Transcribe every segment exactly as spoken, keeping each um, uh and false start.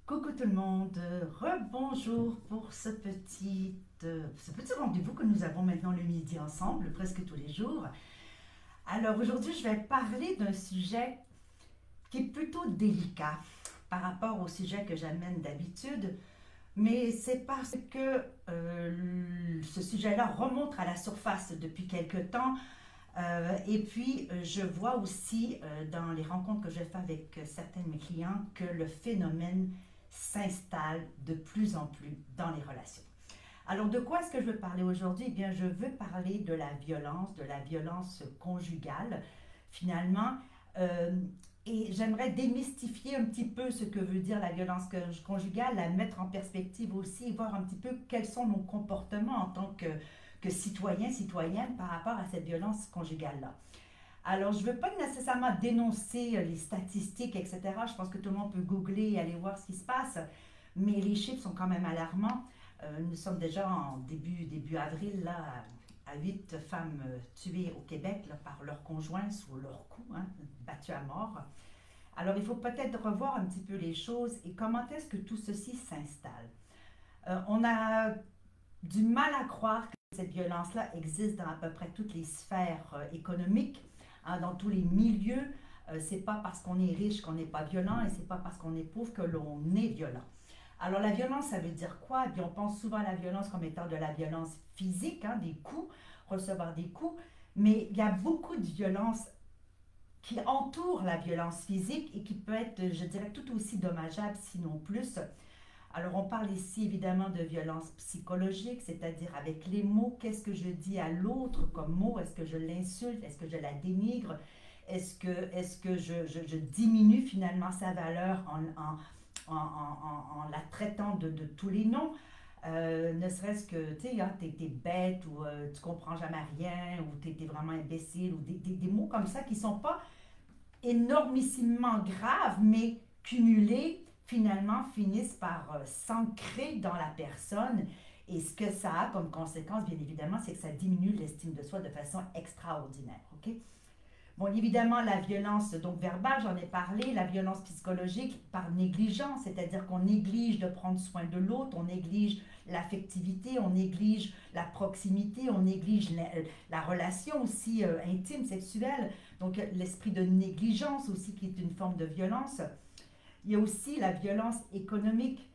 Coucou tout le monde, rebonjour pour ce petit, euh, ce petit rendez-vous que nous avons maintenant le midi ensemble, presque tous les jours. Alors aujourd'hui, je vais parler d'un sujet qui est plutôt délicat par rapport au sujet que j'amène d'habitude, mais c'est parce que euh, ce sujet-là remonte à la surface depuis quelque temps. Euh, et puis, euh, je vois aussi euh, dans les rencontres que je fais avec euh, certains de mes clients que le phénomène s'installe de plus en plus dans les relations. Alors, de quoi est-ce que je veux parler aujourd'hui? Eh bien, je veux parler de la violence, de la violence conjugale, finalement. Euh, et j'aimerais démystifier un petit peu ce que veut dire la violence conjugale, la mettre en perspective aussi, et voir un petit peu quels sont nos comportements en tant que que citoyens, citoyennes par rapport à cette violence conjugale-là. Alors, je ne veux pas nécessairement dénoncer les statistiques, et cetera. Je pense que tout le monde peut googler et aller voir ce qui se passe, mais les chiffres sont quand même alarmants. Euh, nous sommes déjà en début, début avril, là, à huit femmes tuées au Québec là, par leur conjoint sous leur coup, hein, battues à mort. Alors, il faut peut-être revoir un petit peu les choses et comment est-ce que tout ceci s'installe. Euh, on a du mal à croire que cette violence-là existe dans à peu près toutes les sphères euh, économiques, hein, dans tous les milieux. Euh, c'est pas parce qu'on est riche qu'on n'est pas violent et c'est pas parce qu'on est pauvre que l'on est violent. Alors la violence, ça veut dire quoi? Eh bien, on pense souvent à la violence comme étant de la violence physique, hein, des coups, recevoir des coups, mais il y a beaucoup de violence qui entoure la violence physique et qui peut être, je dirais, tout aussi dommageable, sinon plus. Alors, on parle ici évidemment de violence psychologique, c'est-à-dire avec les mots, qu'est-ce que je dis à l'autre comme mot? Est-ce que je l'insulte? Est-ce que je la dénigre? Est-ce que, est-ce que je, je, je diminue finalement sa valeur en, en, en, en, en la traitant de, de tous les noms? Euh, ne serait-ce que, tu sais, hein, t'es, t'es bête ou euh, tu comprends jamais rien ou t'es, t'es vraiment imbécile ou des, des, des mots comme ça qui ne sont pas énormissimement graves, mais cumulés finalement finissent par euh, s'ancrer dans la personne. Et ce que ça a comme conséquence, bien évidemment, c'est que ça diminue l'estime de soi de façon extraordinaire. OK? Bon, évidemment, la violence donc verbale, j'en ai parlé, la violence psychologique par négligence, c'est-à-dire qu'on néglige de prendre soin de l'autre, on néglige l'affectivité, on néglige la proximité, on néglige la, la relation aussi euh, intime, sexuelle. Donc, l'esprit de négligence aussi qui est une forme de violence. Il y a aussi la violence économique.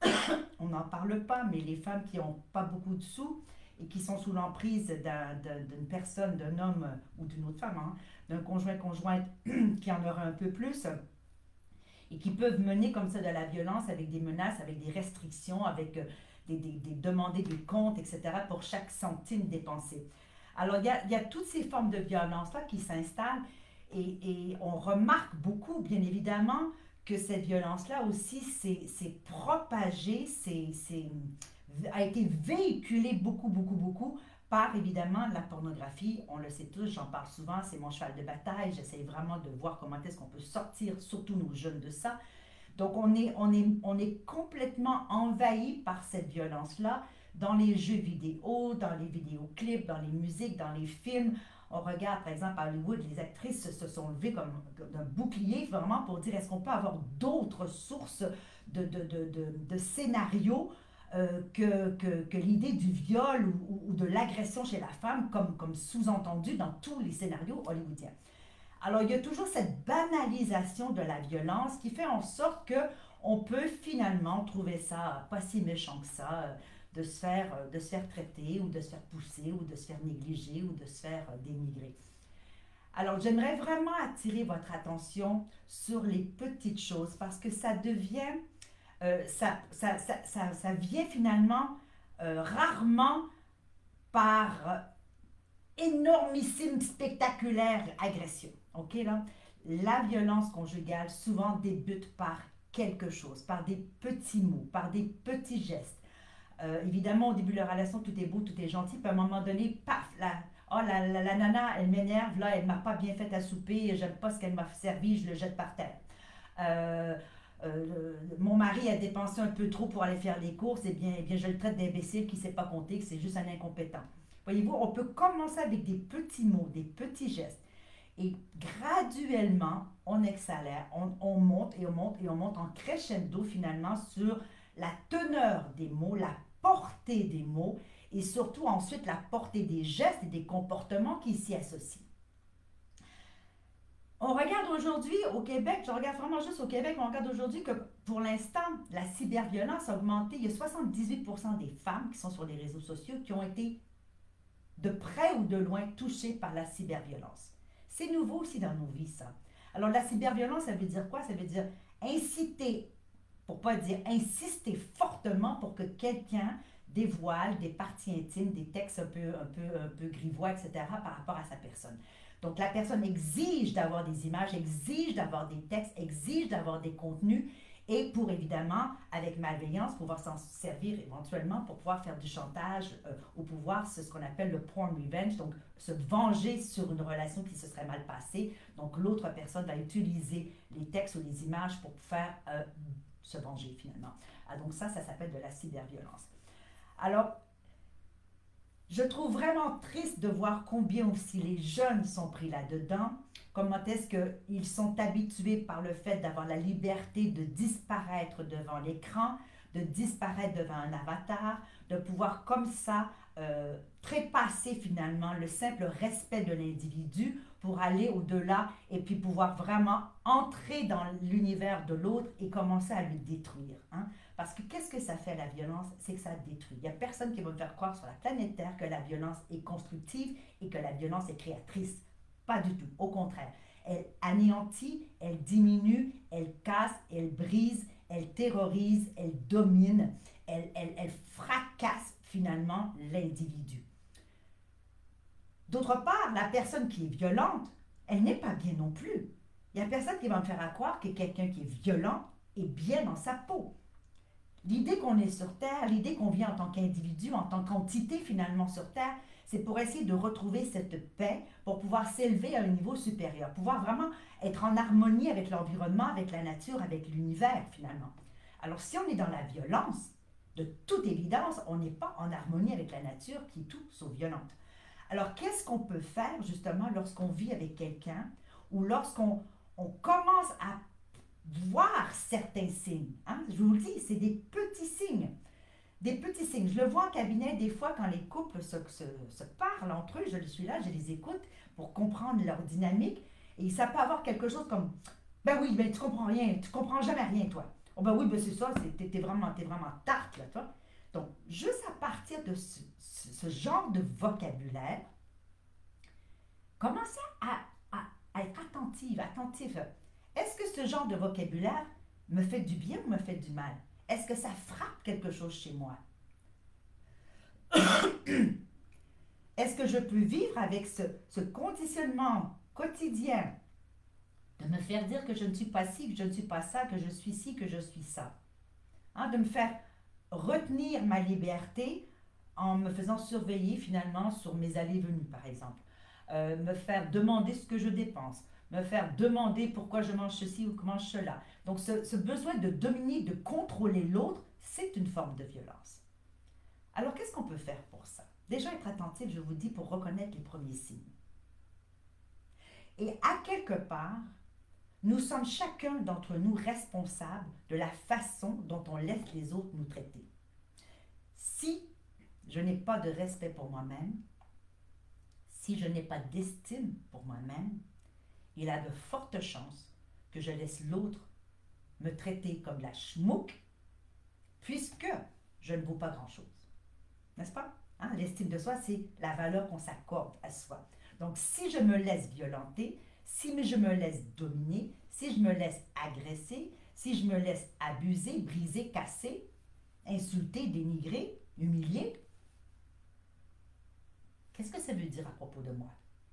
On n'en parle pas, mais les femmes qui n'ont pas beaucoup de sous et qui sont sous l'emprise d'un, d'une personne, d'un homme ou d'une autre femme, hein, d'un conjoint-conjointe qui en aura un peu plus et qui peuvent mener comme ça de la violence avec des menaces, avec des restrictions, avec euh, des, des, des demander des comptes, et cetera pour chaque centime dépensé. Alors, il y a, il y a toutes ces formes de violence-là qui s'installent et, et on remarque beaucoup, bien évidemment, que cette violence-là aussi s'est propagée, a été véhiculée beaucoup, beaucoup, beaucoup par évidemment la pornographie. On le sait tous, j'en parle souvent, c'est mon cheval de bataille. J'essaie vraiment de voir comment est-ce qu'on peut sortir, surtout nos jeunes, de ça. Donc on est, on est, on est complètement envahi par cette violence-là dans les jeux vidéo, dans les vidéoclips, dans les musiques, dans les films. On regarde, par exemple, à Hollywood, les actrices se sont levées comme un bouclier, vraiment, pour dire est-ce qu'on peut avoir d'autres sources de, de, de, de, de scénarios euh, que, que, que l'idée du viol ou, ou de l'agression chez la femme, comme, comme sous-entendu dans tous les scénarios hollywoodiens. Alors, il y a toujours cette banalisation de la violence qui fait en sorte qu'on peut finalement trouver ça pas si méchant que ça, de se, faire, de se faire traiter ou de se faire pousser ou de se faire négliger ou de se faire dénigrer. Alors, j'aimerais vraiment attirer votre attention sur les petites choses parce que ça devient, euh, ça, ça, ça, ça, ça vient finalement euh, rarement par euh, énormissime, spectaculaire agression. OK, là? La violence conjugale souvent débute par quelque chose, par des petits mots, par des petits gestes. Euh, évidemment, au début de la relation, tout est beau, tout est gentil. Puis à un moment donné, paf, la, oh, la, la, la nana, elle m'énerve, là, elle ne m'a pas bien fait à souper, j'aime pas ce qu'elle m'a servi, je le jette par terre. Euh, euh, mon mari a dépensé un peu trop pour aller faire les courses, et bien, eh bien je le traite d'imbécile qui ne sait pas compter, que c'est juste un incompétent. Voyez-vous, on peut commencer avec des petits mots, des petits gestes. Et graduellement, on accélère, on, on monte et on monte et on monte en crescendo finalement sur la teneur des mots, la portée des mots et surtout ensuite la portée des gestes et des comportements qui s'y associent. On regarde aujourd'hui au Québec, je regarde vraiment juste au Québec, on regarde aujourd'hui que pour l'instant, la cyberviolence a augmenté. Il y a soixante-dix-huit pour cent des femmes qui sont sur les réseaux sociaux qui ont été de près ou de loin touchées par la cyberviolence. C'est nouveau aussi dans nos vies, ça. Alors, la cyberviolence, ça veut dire quoi? Ça veut dire inciter, pour pas dire insister fortement pour que quelqu'un dévoile des parties intimes, des textes un peu, un peu, un peu grivois, et cetera par rapport à sa personne. Donc, la personne exige d'avoir des images, exige d'avoir des textes, exige d'avoir des contenus et pour évidemment, avec malveillance, pouvoir s'en servir éventuellement pour pouvoir faire du chantage euh, ou pouvoir, c'est ce qu'on appelle le porn revenge, donc se venger sur une relation qui se serait mal passée. Donc, l'autre personne va utiliser les textes ou les images pour faire euh, se venger finalement. Ah, donc ça, ça s'appelle de la cyberviolence. Alors, je trouve vraiment triste de voir combien aussi les jeunes sont pris là-dedans, comment est-ce qu'ils sont habitués par le fait d'avoir la liberté de disparaître devant l'écran, de disparaître devant un avatar, de pouvoir comme ça euh, trépasser finalement le simple respect de l'individu pour aller au-delà et puis pouvoir vraiment entrer dans l'univers de l'autre et commencer à le détruire. Hein? Parce que qu'est-ce que ça fait la violence? C'est que ça détruit. Il n'y a personne qui va me faire croire sur la planète Terre que la violence est constructive et que la violence est créatrice. Pas du tout. Au contraire. Elle anéantit, elle diminue, elle casse, elle brise, elle terrorise, elle domine, elle, elle, elle fracasse finalement l'individu. D'autre part, la personne qui est violente, elle n'est pas bien non plus. Il n'y a personne qui va me faire croire que quelqu'un qui est violent est bien dans sa peau. L'idée qu'on est sur Terre, l'idée qu'on vit en tant qu'individu, en tant qu'entité finalement sur Terre, c'est pour essayer de retrouver cette paix, pour pouvoir s'élever à un niveau supérieur, pouvoir vraiment être en harmonie avec l'environnement, avec la nature, avec l'univers finalement. Alors si on est dans la violence, de toute évidence, on n'est pas en harmonie avec la nature qui est tout sauf violente. Alors qu'est-ce qu'on peut faire justement lorsqu'on vit avec quelqu'un ou lorsqu'on on commence à voir certains signes? Hein? Je vous le dis, c'est des petits signes. Des petits signes. Je le vois en cabinet des fois quand les couples se, se, se parlent entre eux, je suis là, je les écoute pour comprendre leur dynamique et ça peut avoir quelque chose comme « Ben oui, ben tu comprends rien, tu comprends jamais rien toi. » « Oh ben oui, ben c'est ça, t'es es vraiment, t'es vraiment tarte là, toi. » Donc, juste à partir de ce, ce, ce genre de vocabulaire, commencez à, à, à être attentive, attentif. Est-ce que ce genre de vocabulaire me fait du bien ou me fait du mal? Est-ce que ça frappe quelque chose chez moi? Est-ce que je peux vivre avec ce, ce conditionnement quotidien de me faire dire que je ne suis pas ci, que je ne suis pas ça, que je suis ci, que je suis ça? Hein, de me faire retenir ma liberté en me faisant surveiller finalement sur mes allées et venues, par exemple. Euh, me faire demander ce que je dépense, me faire demander pourquoi je mange ceci ou mange cela. Donc ce, ce besoin de dominer, de contrôler l'autre, c'est une forme de violence. Alors qu'est-ce qu'on peut faire pour ça? Déjà être attentif, je vous dis, pour reconnaître les premiers signes. Et à quelque part, nous sommes chacun d'entre nous responsables de la façon dont on laisse les autres nous traiter. Si je n'ai pas de respect pour moi-même, si je n'ai pas d'estime pour moi-même, il a de fortes chances que je laisse l'autre me traiter comme la schmouk, puisque je ne vaux pas grand-chose. N'est-ce pas? Hein? L'estime de soi, c'est la valeur qu'on s'accorde à soi. Donc, si je me laisse violenter, si je me laisse dominer, si je me laisse agresser, si je me laisse abuser, briser, casser, insulter, dénigrer, humilier, qu'est-ce que ça veut dire à propos de moi?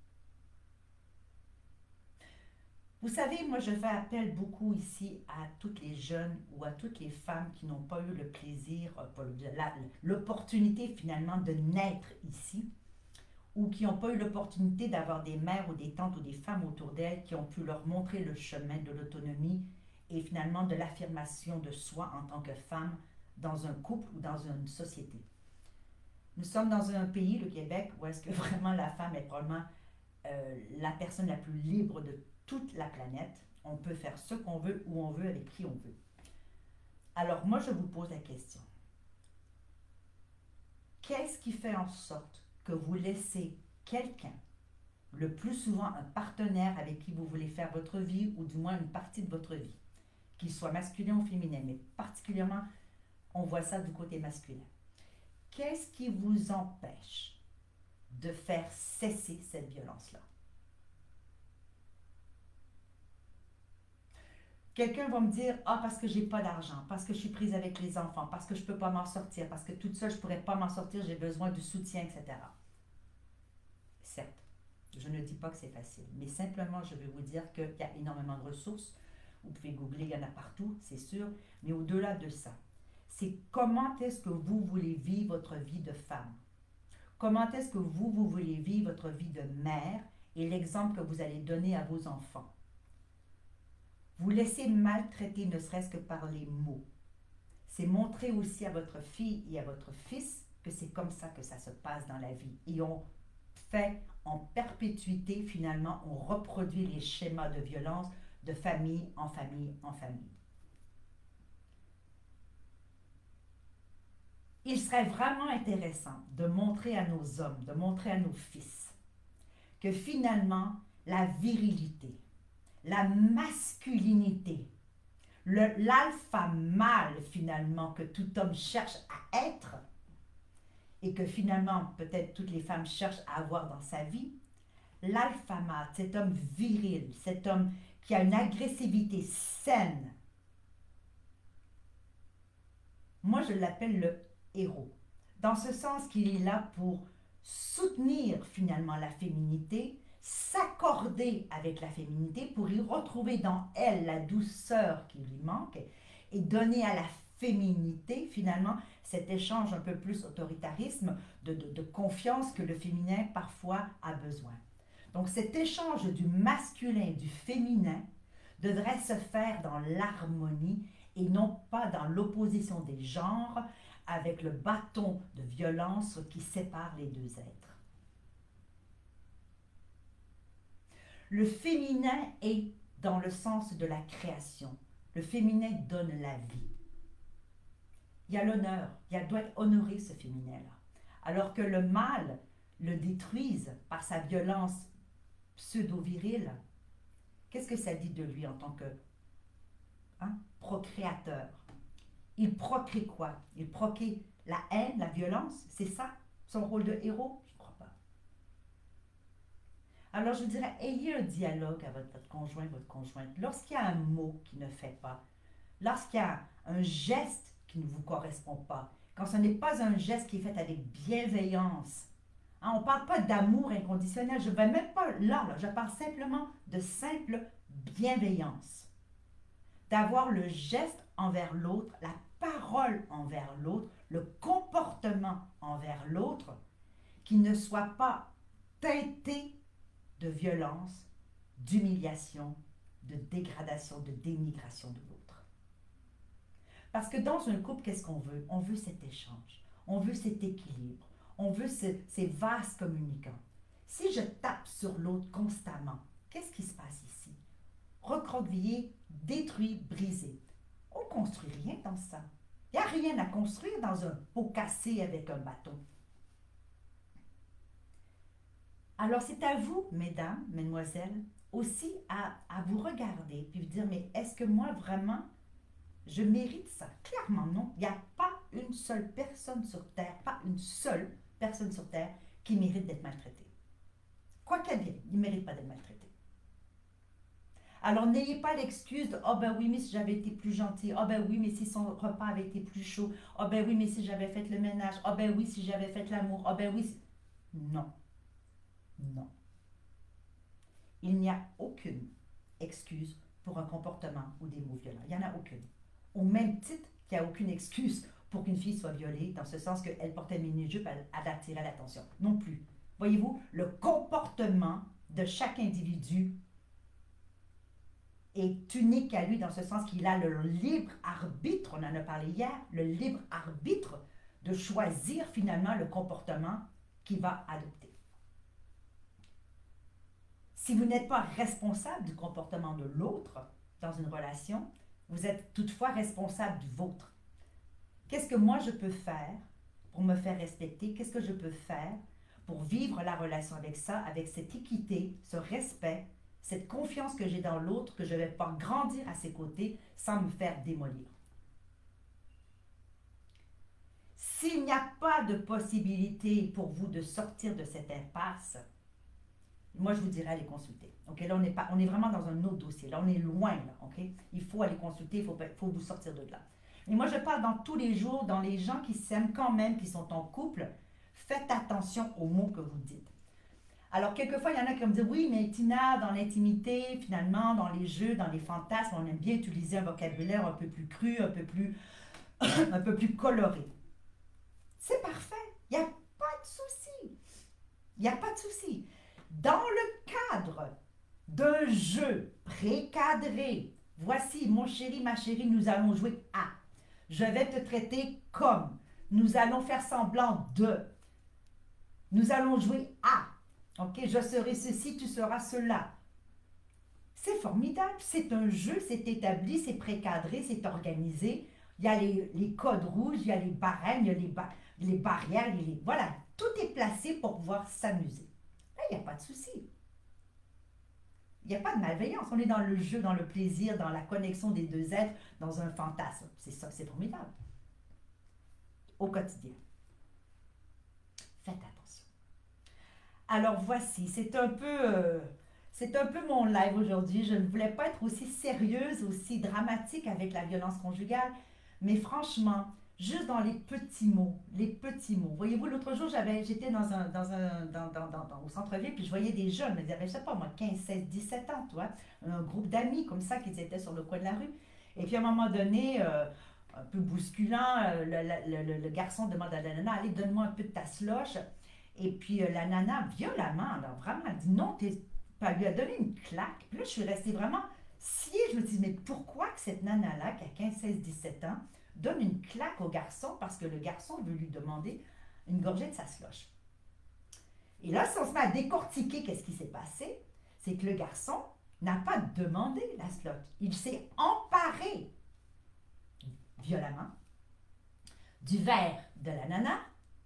Vous savez, moi je fais appel beaucoup ici à toutes les jeunes ou à toutes les femmes qui n'ont pas eu le plaisir, l'opportunité finalement de naître ici, ou qui n'ont pas eu l'opportunité d'avoir des mères ou des tantes ou des femmes autour d'elles qui ont pu leur montrer le chemin de l'autonomie et finalement de l'affirmation de soi en tant que femme dans un couple ou dans une société. Nous sommes dans un pays, le Québec, où est-ce que vraiment la femme est probablement euh, la personne la plus libre de toute la planète. On peut faire ce qu'on veut, où on veut, avec qui on veut. Alors moi, je vous pose la question. Qu'est-ce qui fait en sorte que vous laissez quelqu'un, le plus souvent un partenaire avec qui vous voulez faire votre vie, ou du moins une partie de votre vie, qu'il soit masculin ou féminin, mais particulièrement, on voit ça du côté masculin. Qu'est-ce qui vous empêche de faire cesser cette violence-là? Quelqu'un va me dire, ah, parce que j'ai pas d'argent, parce que je suis prise avec les enfants, parce que je peux pas m'en sortir, parce que toute seule je pourrais pas m'en sortir, j'ai besoin de soutien, et cetera. Certes, je ne dis pas que c'est facile, mais simplement je vais vous dire qu'il y a énormément de ressources. Vous pouvez googler, il y en a partout, c'est sûr, mais au-delà de ça, c'est comment est-ce que vous voulez vivre votre vie de femme? Comment est-ce que vous, vous voulez vivre votre vie de mère et l'exemple que vous allez donner à vos enfants? Vous laissez maltraiter ne serait-ce que par les mots. C'est montrer aussi à votre fille et à votre fils que c'est comme ça que ça se passe dans la vie. Et on fait en perpétuité, finalement, on reproduit les schémas de violence de famille en famille en famille. Il serait vraiment intéressant de montrer à nos hommes, de montrer à nos fils, que finalement, la virilité, la masculinité, l'alpha mâle finalement que tout homme cherche à être, et que finalement peut-être toutes les femmes cherchent à avoir dans sa vie, l'alpha mâle, cet homme viril, cet homme qui a une agressivité saine, moi je l'appelle le héros, dans ce sens qu'il est là pour soutenir finalement la féminité, s'accorder avec la féminité pour y retrouver dans elle la douceur qui lui manque et donner à la féminité finalement cet échange un peu plus autoritarisme de, de, de confiance que le féminin parfois a besoin. Donc cet échange du masculin et du féminin devrait se faire dans l'harmonie et non pas dans l'opposition des genres avec le bâton de violence qui sépare les deux êtres. Le féminin est dans le sens de la création. Le féminin donne la vie. Il y a l'honneur, il doit être honoré ce féminin-là. Alors que le mâle le détruise par sa violence pseudo-virile, qu'est-ce que ça dit de lui en tant que hein, procréateur? Il procrée quoi? Il procrée la haine, la violence? C'est ça son rôle de héros? Je ne crois pas. Alors je dirais, ayez un dialogue avec votre conjoint, votre conjointe. Lorsqu'il y a un mot qui ne fait pas, lorsqu'il y a un geste qui ne vous correspond pas, quand ce n'est pas un geste qui est fait avec bienveillance, hein, on ne parle pas d'amour inconditionnel, je ne vais même pas là, là, je parle simplement de simple bienveillance. D'avoir le geste envers l'autre, la parole envers l'autre, le comportement envers l'autre, qui ne soit pas teinté de violence, d'humiliation, de dégradation, de dénigration de l'autre. Parce que dans un couple, qu'est-ce qu'on veut? On veut cet échange, on veut cet équilibre, on veut ce, ces vases communicants. Si je tape sur l'autre constamment, qu'est-ce qui se passe ici? Recroquevillé, détruit, brisé. On ne construit rien dans ça. Il n'y a rien à construire dans un pot cassé avec un bâton. Alors, c'est à vous, mesdames, mesdemoiselles, aussi à, à vous regarder puis vous dire, mais est-ce que moi, vraiment, je mérite ça? Clairement, non. Il n'y a pas une seule personne sur Terre, pas une seule personne sur Terre qui mérite d'être maltraitée. Quoi qu'elle vienne, il ne mérite pas d'être maltraité. Alors, n'ayez pas l'excuse de « Ah oh ben oui, mais si j'avais été plus gentille. Ah oh ben oui, mais si son repas avait été plus chaud. Ah oh ben oui, mais si j'avais fait le ménage. Ah oh ben oui, si j'avais fait l'amour. Ah oh ben oui. Si... » Non. Non. Il n'y a aucune excuse pour un comportement ou des mots violents. Il n'y en a aucune. Au même titre qu'il n'y a aucune excuse pour qu'une fille soit violée, dans ce sens qu'elle portait une mini-jupe, elle, elle attirait l'attention. Non plus. Voyez-vous, le comportement de chaque individu est unique à lui, dans ce sens qu'il a le libre arbitre, on en a parlé hier, le libre arbitre de choisir finalement le comportement qu'il va adopter. Si vous n'êtes pas responsable du comportement de l'autre dans une relation, vous êtes toutefois responsable du vôtre. Qu'est-ce que moi je peux faire pour me faire respecter? Qu'est-ce que je peux faire pour vivre la relation avec ça, avec cette équité, ce respect, cette confiance que j'ai dans l'autre, que je ne vais pas grandir à ses côtés sans me faire démolir? S'il n'y a pas de possibilité pour vous de sortir de cette impasse, moi je vous dirais aller consulter. Ok, là on est, pas, on est vraiment dans un autre dossier, là on est loin, là, ok? Il faut aller consulter, il faut, faut vous sortir de là. Et moi je parle dans tous les jours, dans les gens qui s'aiment quand même, qui sont en couple, faites attention aux mots que vous dites. Alors quelquefois il y en a qui vont me dire, oui mais Tina, dans l'intimité, finalement, dans les jeux, dans les fantasmes, on aime bien utiliser un vocabulaire un peu plus cru, un peu plus, un peu plus coloré. C'est parfait, il n'y a pas de souci. Il n'y a pas de souci. Dans le cadre d'un jeu précadré, voici mon chéri, ma chérie, nous allons jouer à. Je vais te traiter comme. Nous allons faire semblant de. Nous allons jouer à. Ok, je serai ceci, tu seras cela. C'est formidable, c'est un jeu, c'est établi, c'est précadré, c'est organisé. Il y a les, les codes rouges, il y a les barèmes, il y a les, ba les barrières, les, voilà. Tout est placé pour pouvoir s'amuser. Là, il n'y a pas de souci. Il n'y a pas de malveillance. On est dans le jeu, dans le plaisir, dans la connexion des deux êtres, dans un fantasme. C'est ça, c'est formidable. Au quotidien. Faites attention. Alors voici, c'est un peu, euh, c'est un peu mon live aujourd'hui. Je ne voulais pas être aussi sérieuse, aussi dramatique avec la violence conjugale, mais franchement, juste dans les petits mots, les petits mots. Voyez-vous, l'autre jour, j'étais dans un, dans un, dans, dans, dans, dans, au centre-ville, puis je voyais des jeunes, ils avaient, je sais pas moi, quinze, seize, dix-sept ans, tu vois, un groupe d'amis comme ça, qui étaient sur le coin de la rue. Et puis à un moment donné, euh, un peu bousculant, euh, le, le, le, le garçon demande à la nana, allez, donne-moi un peu de ta slush. Et puis euh, la nana, violemment, là, vraiment, elle dit non, t'es, elle lui a donné une claque. Puis là, je suis restée vraiment sciée. Je me dis, mais pourquoi que cette nana-là, qui a quinze, seize, dix-sept ans, donne une claque au garçon parce que le garçon veut lui demander une gorgée de sa slush. Et là, si on se met à décortiquer qu'est-ce qui s'est passé, c'est que le garçon n'a pas demandé la slush. Il s'est emparé violemment du verre de la nana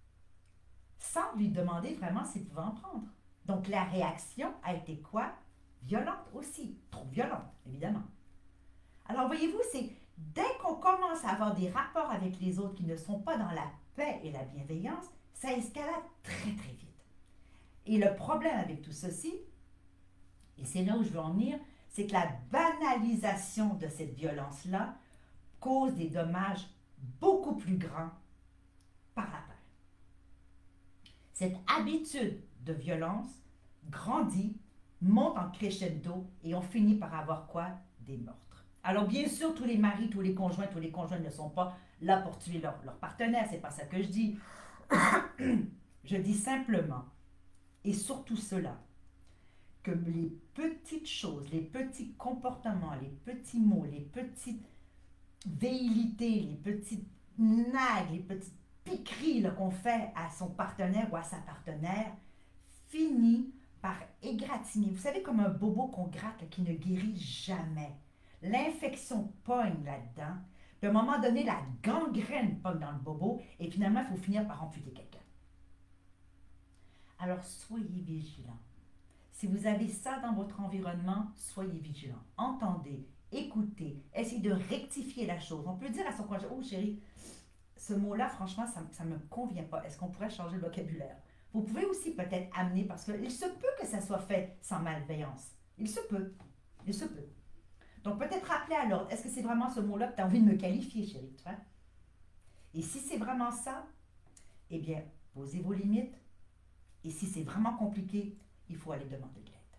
sans lui demander vraiment s'il pouvait en prendre. Donc la réaction a été quoi? Violente aussi. Trop violente, évidemment. Alors voyez-vous, c'est dès qu'on commence à avoir des rapports avec les autres qui ne sont pas dans la paix et la bienveillance, ça escalade très très vite. Et le problème avec tout ceci, et c'est là où je veux en venir, c'est que la banalisation de cette violence-là cause des dommages beaucoup plus grands par la paix. Cette habitude de violence grandit, monte en crescendo et on finit par avoir quoi? Des meurtres. Alors, bien sûr, tous les maris, tous les conjoints, tous les conjoints ne sont pas là pour tuer leur, leur partenaire. C'est pas ça que je dis. Je dis simplement, et surtout cela, que les petites choses, les petits comportements, les petits mots, les petites véhilités, les petites nagues, les petites piqueries qu'on fait à son partenaire ou à sa partenaire, finit par égratigner. Vous savez, comme un bobo qu'on gratte là, qui ne guérit jamais. L'infection pogne là-dedans, puis à un moment donné, la gangrène pogne dans le bobo, et finalement, il faut finir par amputer quelqu'un. Alors, soyez vigilants. Si vous avez ça dans votre environnement, soyez vigilants. Entendez, écoutez, essayez de rectifier la chose. On peut dire à son conjoint, oh chérie, ce mot-là, franchement, ça ne me convient pas. Est-ce qu'on pourrait changer le vocabulaire? Vous pouvez aussi peut-être amener, parce qu'il se peut que ça soit fait sans malveillance. Il se peut. Il se peut. Donc, peut-être rappeler à l'ordre, est-ce que c'est vraiment ce mot-là que tu as envie de me qualifier, chérie? Tu vois? Et si c'est vraiment ça, eh bien, posez vos limites. Et si c'est vraiment compliqué, il faut aller demander de l'aide.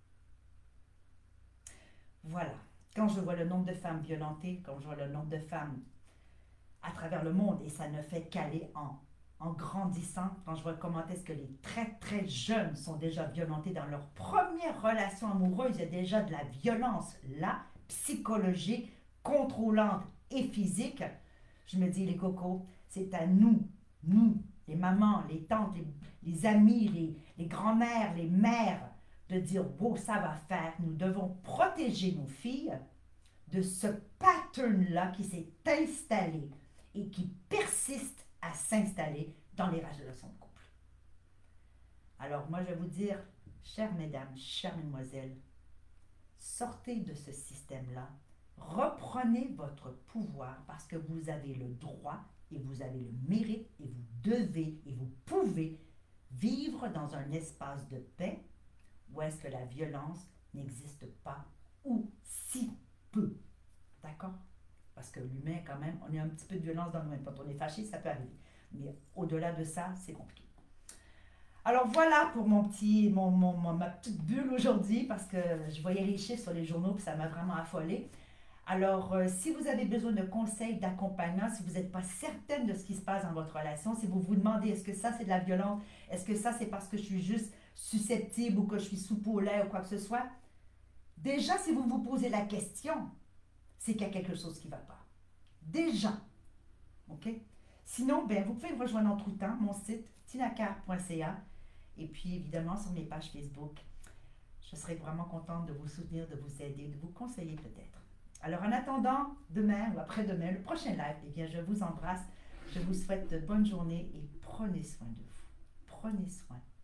Voilà. Quand je vois le nombre de femmes violentées, quand je vois le nombre de femmes à travers le monde, et ça ne fait qu'aller en, en grandissant, quand je vois comment est-ce que les très très jeunes sont déjà violentés dans leur première relation amoureuse, il y a déjà de la violence là, psychologique, contrôlante et physique. Je me dis, les cocos, c'est à nous, nous, les mamans, les tantes, les, les amis, les, les grands-mères, les mères, de dire, wow, ça va faire. Nous devons protéger nos filles de ce pattern-là qui s'est installé et qui persiste à s'installer dans les relations de couple. Alors moi, je vais vous dire, chères mesdames, chères mesdemoiselles, sortez de ce système-là, reprenez votre pouvoir parce que vous avez le droit et vous avez le mérite et vous devez et vous pouvez vivre dans un espace de paix où est-ce que la violence n'existe pas ou si peu. D'accord? Parce que l'humain, quand même, on a un petit peu de violence dans nous-mêmes. Quand on est fâché, ça peut arriver. Mais au-delà de ça, c'est compliqué. Alors voilà pour mon petit, mon, mon, mon- ma petite bulle aujourd'hui parce que je voyais les chiffres sur les journaux et ça m'a vraiment affolée. Alors, euh, si vous avez besoin de conseils, d'accompagnement, si vous n'êtes pas certaine de ce qui se passe dans votre relation, si vous vous demandez est-ce que ça c'est de la violence, est-ce que ça c'est parce que je suis juste susceptible ou que je suis sous polaire ou quoi que ce soit, déjà si vous vous posez la question, c'est qu'il y a quelque chose qui ne va pas. Déjà. OK? Sinon, ben, vous pouvez me rejoindre en tout temps, mon site tinacar point c a et puis évidemment sur mes pages Facebook. Je serai vraiment contente de vous soutenir, de vous aider, de vous conseiller peut-être. Alors en attendant demain ou après-demain, le prochain live, eh bien je vous embrasse, je vous souhaite de bonnes journées et prenez soin de vous. Prenez soin.